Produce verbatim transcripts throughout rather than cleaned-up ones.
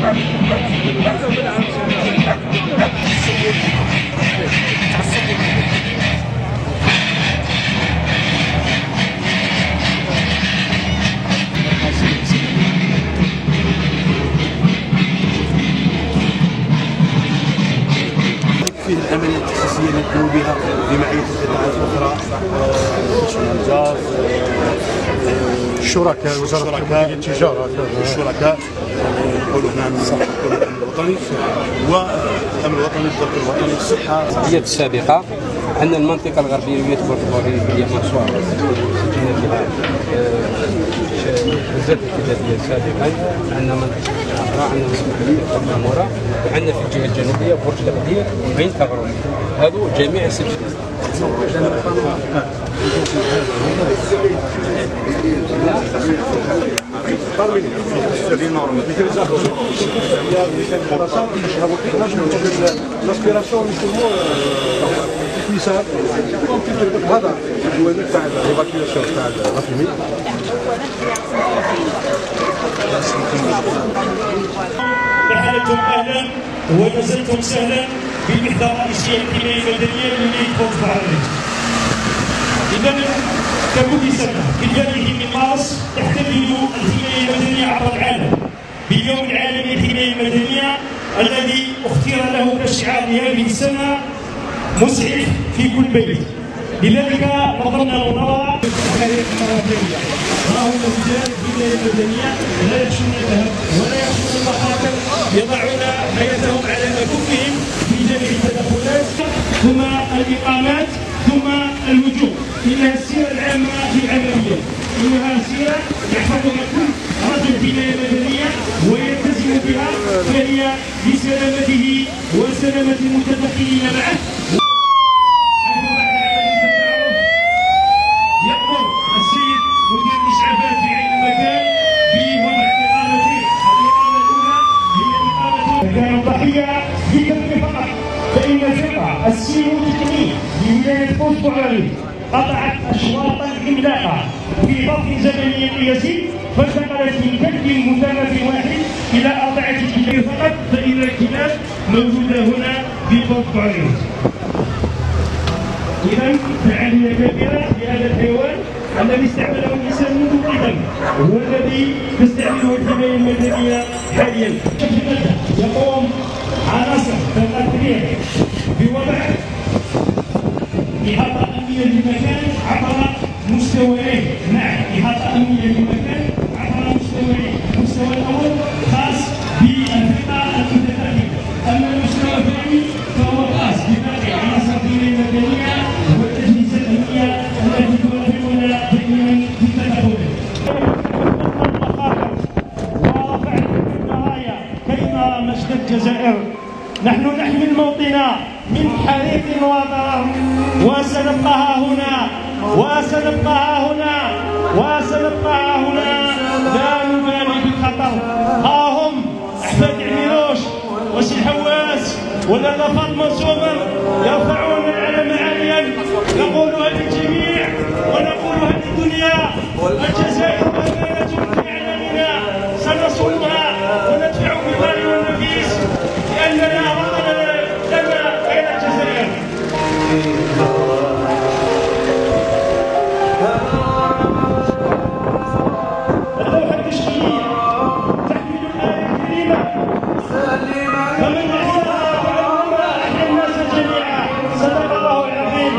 فيه العمليه التاسيسيه اللي نقوم بها بمعيه القطاعات الاخرى، الغاز، الشركاء، وزاره التجاره، الشركاء نقولوا هنا من الامن الوطني والامن الوطني، الضبط الوطني، الصحه. هي السابقه عندنا المنطقه الغربيه بورتوري هي مشروع سجلنا فيها بزاف الكتابيه سابقا. عندنا منطقه اخرى، عندنا مسؤوليه الماموره، وعندنا في الجهه الجنوبيه برج تقدير وعين تغرب. هذو جميع السجل. هذا الجوانب تاع الايفاكيواسيون تاع الرافيمي. رحلتكم اهلا ونزلتم سهلا بالوحده الرئيسيه للحمايه المدنيه لمدينه فوز بحرين. اذا ككل سنه في البدايه من مارس تحتفل الحمايه المدنيه عبر العالم باليوم العالمي للحمايه المدنيه الذي اختير له كشعار هذه السنه مسعف في كل بيت. لذلك نظرنا ونرى فريق المرافقيه راهم رجال الحمايه المدنيه لا يخشون الذهب ولا يخشون المخاطر، يضعون حياتهم على مكفهم في جميع التدخلات، ثم الاقامات، ثم اللجوء. انها السيره العامه للعمليه، انها سيره يحفظها كل رجل حمايه مدنيه ويلتزم بها، فهي لسلامته وسلامه المتدخلين معه. يأمر السيد مدير الإسعافات في عين المكان بوضع إقامته. الإقامة الأولى هي إقامة كان الضحية بكلمة فقط، فإن الفرقة السيروتكنية لولاية فوز بحرين قطعت أشواطا عملاقة في ظرف زمني قياسي، فانتقلت من كلب مثلث واحد إلى أربعة كلاب فقط، فإن الكلاب موجودة هنا في فوز بحرين. إذا فعالية كبيرة لهذا الحيوان الذي استعمله الإنسان منذ قدم، هو الذي تستعمله الحماية المدنية حاليا. يقوم عناصر التقرير بوضع إحاطة أمنية للمكان عبر مستويين. نعم، إحاطة أمنية للمكان عبر مستويين. المستوى الأول خاص بالفئة المتدخلة، أما المستوى الثاني فهو خاص بباقي عناصر الحماية المدنية والأجهزة الأمنية التي ترافقنا دائما في التدخل. ورفع الراية كي نرى مجد الجزائر. نحن نحمي الموطن من حريق وضرر، وسنبقى هنا وسنبقى هنا وسنبقى هنا لا نبالي بالخطر. ها هم أحمد عميروش وسي حواس ولاله فاطمه سومر يرفعون العلم عاليا. نقولها للجميع ونقولها للدنيا: الجزائر امانه في اعلامنا، سنصونها وندفع بالغالي والنفيس، لاننا وطننا لنا غير الجزائر. اللوحه التشكيليه تحمل الايه الكريمه: فمن احياها فكانما احيا الناس جميعا. صدق الله العظيم.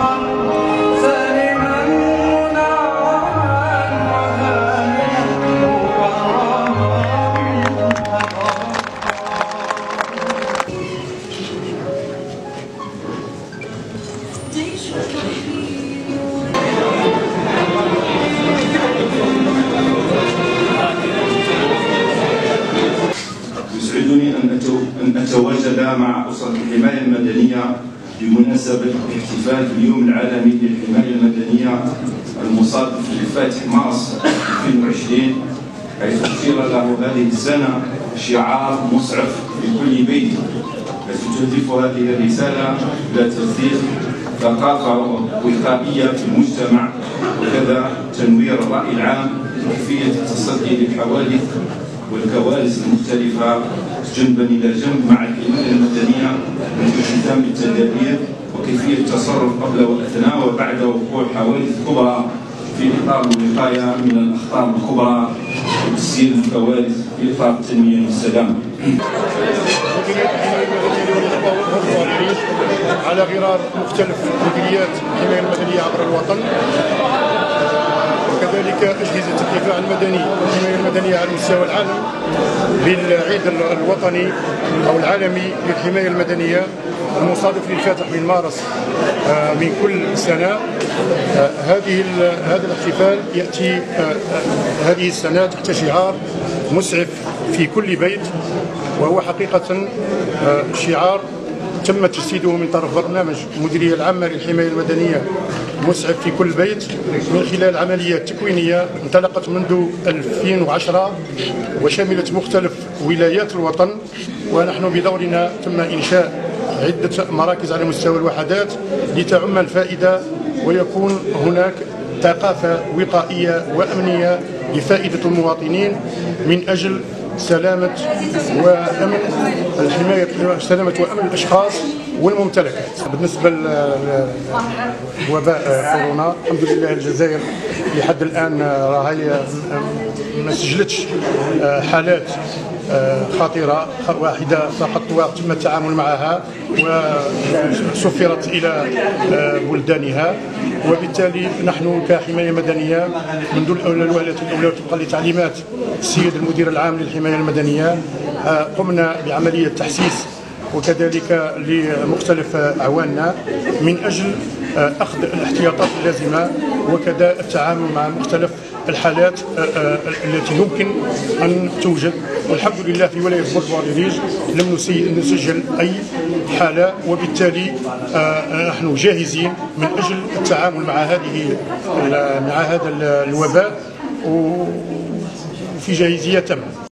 يسعدني أن أن أتواجد مع أسرة الحماية المدنية بمناسبة الاحتفال باليوم العالمي للحماية المدنية المصادف لفاتح مارس ألفين وعشرين، حيث اختير له هذه السنة شعار مسعف في كل بيت، حيث تهدف هذه الرسالة إلى ترسيخ ثقافة وقائية في المجتمع، وكذا تنوير الرأي العام بكيفية التصدي للحوادث والكوارث المختلفة جنبا إلى جنب مع الحماية المدنية منذ ختام التدابير وكيفية التصرف قبل وأثناء وبعد وقوع حوادث كبرى في إطار الوقاية من الأخطار الكبرى وتسيير الكوارث في إطار التنمية والسلام. على غرار مختلف مديريات الحماية المدنية عبر الوطن، وكذلك أجهزة الدفاع المدني والحماية المدنية على مستوى العالم بالعيد الوطني أو العالمي للحماية المدنية المصادف للفاتح من مارس من كل سنة. هذه هذا الاحتفال يأتي هذه السنة تحت شعار مسعف في كل بيت، وهو حقيقة شعار تم تجسيده من طرف برنامج المديرية العامة للحماية المدنية مسعف في كل بيت من خلال عملية تكوينية انطلقت منذ ألفين وعشرة وشملت مختلف ولايات الوطن، ونحن بدورنا تم إنشاء عدة مراكز على مستوى الوحدات لتعم الفائدة ويكون هناك ثقافة وقائية وأمنية لفائدة المواطنين من أجل سلامة وأمن الحماية سلامة وأمن الأشخاص والممتلكات. بالنسبة لوباء كورونا الحمد لله الجزائر لحد الآن راهي ما سجلتش حالات خطيرة، واحدة فقط وتم التعامل معها وسفرت إلى بلدانها، وبالتالي نحن كحماية مدنية منذ الأولويات الأولى طبقا لتعليمات السيد المدير العام للحماية المدنية قمنا بعملية تحسيس وكذلك لمختلف أعواننا من أجل أخذ الاحتياطات اللازمة وكذا التعامل مع مختلف الحالات التي يمكن أن توجد. والحمد لله في ولاية بورتواليريج لم نسجل أي حالة، وبالتالي نحن جاهزين من أجل التعامل مع هذه مع هذا الوباء وفي جاهزية تامة.